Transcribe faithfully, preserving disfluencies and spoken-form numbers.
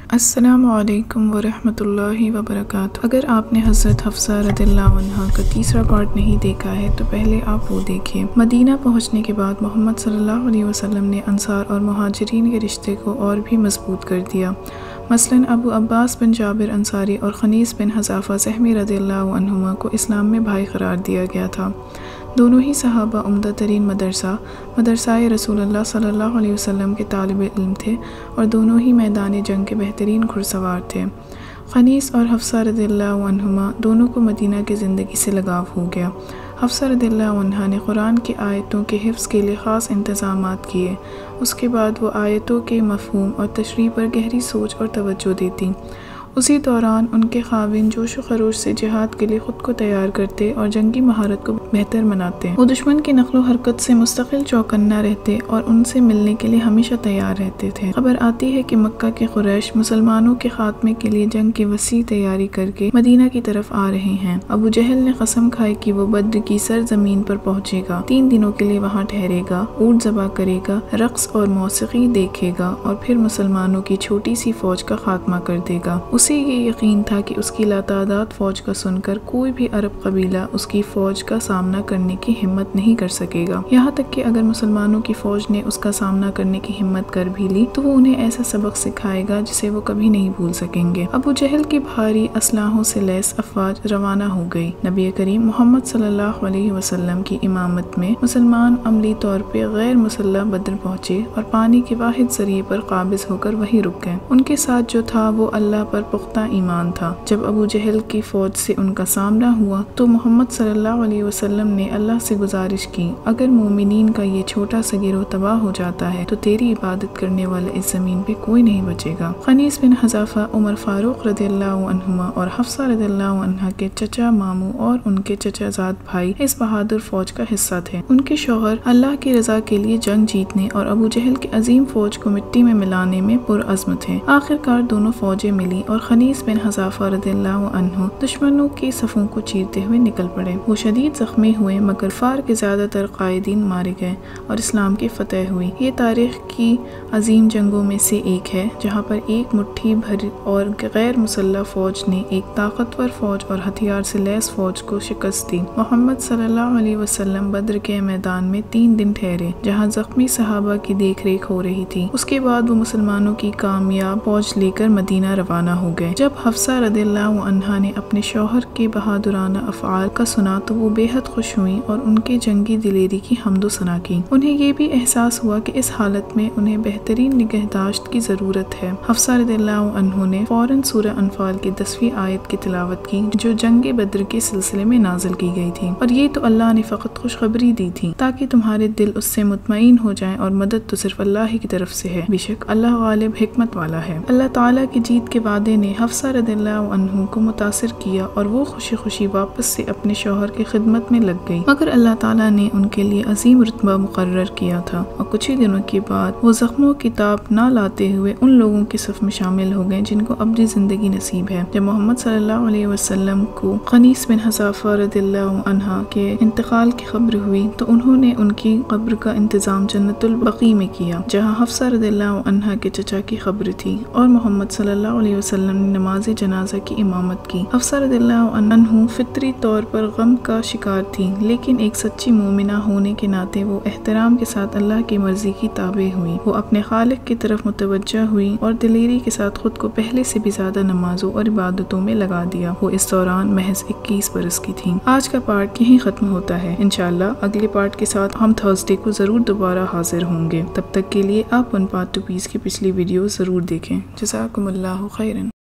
السلام علیکم ورحمۃ اللہ وبرکاتہ۔ اگر آپ نے حضرت حفصہ رضی اللہ عنہا کا تیسرا پارٹ نہیں دیکھا ہے تو پہلے آپ وہ دیکھیں۔ مدینہ پہنچنے کے بعد محمد صلی اللہ علیہ وسلم نے انصار اور مہاجرین کے رشتے کو اور بھی مضبوط کر دیا۔ مثلاً ابو عباس بن جابر انصاری اور خنیس بن حذافہ سہمی رضی اللہ عنہما کو اسلام میں بھائی قرار دیا گیا تھا۔ دونوں ہی صحابہ عمدہ ترین مدرسہ مدرسہ رسول اللہ صلی اللہ علیہ وسلم کے طالب علم تھے اور دونوں ہی میدان جنگ کے بہترین گھڑ سوار تھے۔ خنیس اور حفصہ رضی اللہ عنہما دونوں کو مدینہ کی زندگی سے لگاؤ ہو گیا۔ حفصہ رضی اللہ عنہا نے قرآن کی آیتوں کے حفظ کے لیے خاص انتظامات کیے۔ اس کے بعد وہ آیتوں کے مفہوم اور تشریح پر گہری سوچ اور توجہ دیتی۔ اسی دوران ان کے خاوند جوش و خروش سے جہاد کے لیے خود کو تیار کرتے اور جنگی مہارت کو بہتر بناتے۔ وہ دشمن کی نقل و حرکت سے مستقل چوکنا رہتے اور ان سے ملنے کے لیے ہمیشہ تیار رہتے تھے۔ خبر آتی ہے کہ مکہ کے قریش مسلمانوں کے خاتمے کے لیے جنگ کی وسیع تیاری کر کے مدینہ کی طرف آ رہے ہیں۔ ابو جہل نے قسم کھائی کہ وہ بدر کی سرزمین پر پہنچے گا، تین دنوں کے لیے وہاں ٹھہرے گا، اونٹ ذبح کرے گا، رقص اور موسیقی دیکھے گا اور پھر مسلمانوں کی چھوٹی سی فوج کا خاتمہ کر دے گا۔ اسے یہ یقین تھا کہ اس کی لاتعداد فوج کا سن کر کوئی بھی عرب قبیلہ اس کی فوج کا سامنا کرنے کی ہمت نہیں کر سکے گا، یہاں تک کہ اگر مسلمانوں کی فوج نے اس کا سامنا کرنے کی ہمت کر بھی لی تو وہ انہیں ایسا سبق سکھائے گا جسے وہ کبھی نہیں بھول سکیں گے۔ ابو جہل کی بھاری اسلحوں سے لیس افواج روانہ ہو گئی۔ نبی کریم محمد صلی اللہ علیہ وسلم کی امامت میں مسلمان عملی طور پہ غیر مسلح بدر پہنچے اور پانی کے واحد ذریعے پر قابض ہو کر وہیں رک گئے۔ ان کے ساتھ جو تھا وہ اللہ پر پختہ ایمان تھا۔ جب ابو جہل کی فوج سے ان کا سامنا ہوا تو محمد صلی اللہ علیہ وسلم نے اللہ سے گزارش کی، اگر مومنین کا یہ چھوٹا سا گروہ تباہ ہو جاتا ہے تو تیری عبادت کرنے والا اس زمین پہ کوئی نہیں بچے گا۔ خنیس بن حذافہ عمر فاروق رضی اللہ عنہما اور حفصہ رضی اللہ عنہا کے چچا ماموں اور ان کے چچا زاد بھائی اس بہادر فوج کا حصہ تھے۔ ان کے شوہر اللہ کی رضا کے لیے جنگ جیتنے اور ابو جہل کی عظیم فوج کو مٹی میں ملانے میں پرعزم تھے۔ آخر کار دونوں فوجیں ملی اور خنیس بن حذافہ رضی اللہ عنہ دشمنوں کی صفوں کو چیرتے ہوئے نکل پڑے۔ وہ شدید زخمی ہوئے مگر فار کے زیادہ تر قائدین مارے گئے اور اسلام کی فتح ہوئی۔ یہ تاریخ کی عظیم جنگوں میں سے ایک ہے جہاں پر ایک مٹھی بھر اور غیر مسلح فوج نے ایک طاقتور فوج اور ہتھیار سے لیس فوج کو شکست دی۔ محمد صلی اللہ علیہ وسلم بدر کے میدان میں تین دن ٹھہرے جہاں زخمی صحابہ کی دیکھ ریکھ ہو رہی تھی۔ اس کے بعد وہ مسلمانوں کی کامیاب فوج لے کر مدینہ روانہ ہو گئے۔ جب حفصہ رضی اللہ عنہا نے اپنے شوہر کے بہادرانہ افعال کا سنا تو وہ بے حد خوش ہوئیں اور ان کے جنگی دلیری کی حمد و ثنا کی۔ انہیں یہ بھی احساس ہوا کہ اس حالت میں انہیں بہترین نگہداشت کی ضرورت ہے۔ حفصہ رضی اللہ عنہ نے فوراً سورہ انفال کی دسویں آیت کی تلاوت کی جو جنگ بدر کے سلسلے میں نازل کی گئی تھی، اور یہ تو اللہ نے فقط خوشخبری دی تھی تاکہ تمہارے دل اس سے مطمئن ہو جائیں اور مدد تو صرف اللہ ہی کی طرف سے ہے، بے شک اللہ غالب حکمت والا ہے۔ اللہ تعالیٰ کی جیت کے وعدے نے حفصہ رضی اللہ عنہ کو متاثر کیا اور وہ خوشی خوشی واپس سے اپنے شوہر کی خدمت میں لگ گئی، مگر اللہ تعالیٰ نے ان کے لیے عظیم رتبہ مقرر کیا تھا اور کچھ ہی دنوں کے بعد وہ زخموں کی تاب نہ لاتے ہوئے ان لوگوں کی صف میں شامل ہو گئے جن کو ابدی زندگی نصیب ہے۔ جب محمد صلی اللہ علیہ وسلم کو خنیس بن حذافہ رضی اللہ عنہ کے انتقال کی خبر ہوئی تو انہوں نے ان کی قبر کا انتظام جنت البقیع میں کیا جہاں حفصہ رضی اللہ عنہ کے چچا کی قبر تھی، اور محمد صلی اللہ علیہ وسلم نے نماز جنازہ کی امامت کی۔ حفصہ رضی اللہ عنہ فطری طور پر غم کا شکار تھی، لیکن ایک سچی مومنہ ہونے کے ناطے وہ احترام کے ساتھ اللہ کی مرضی کی تابع ہوئی۔ وہ اپنے خالق کی طرف متوجہ ہوئی اور دلیری کے ساتھ خود کو پہلے سے بھی زیادہ نمازوں اور عبادتوں میں لگا دیا۔ وہ اس دوران محض اکیس برس کی تھیں۔ آج کا پارٹ یہیں ختم ہوتا ہے۔ انشاءاللہ اگلے پارٹ کے ساتھ ہم تھرسڈے کو ضرور دوبارہ حاضر ہوں گے۔ تب تک کے لیے آپ ون پارٹ ٹو پیس کی پچھلی ویڈیو ضرور دیکھیں۔ جزاکم اللہ خیرن۔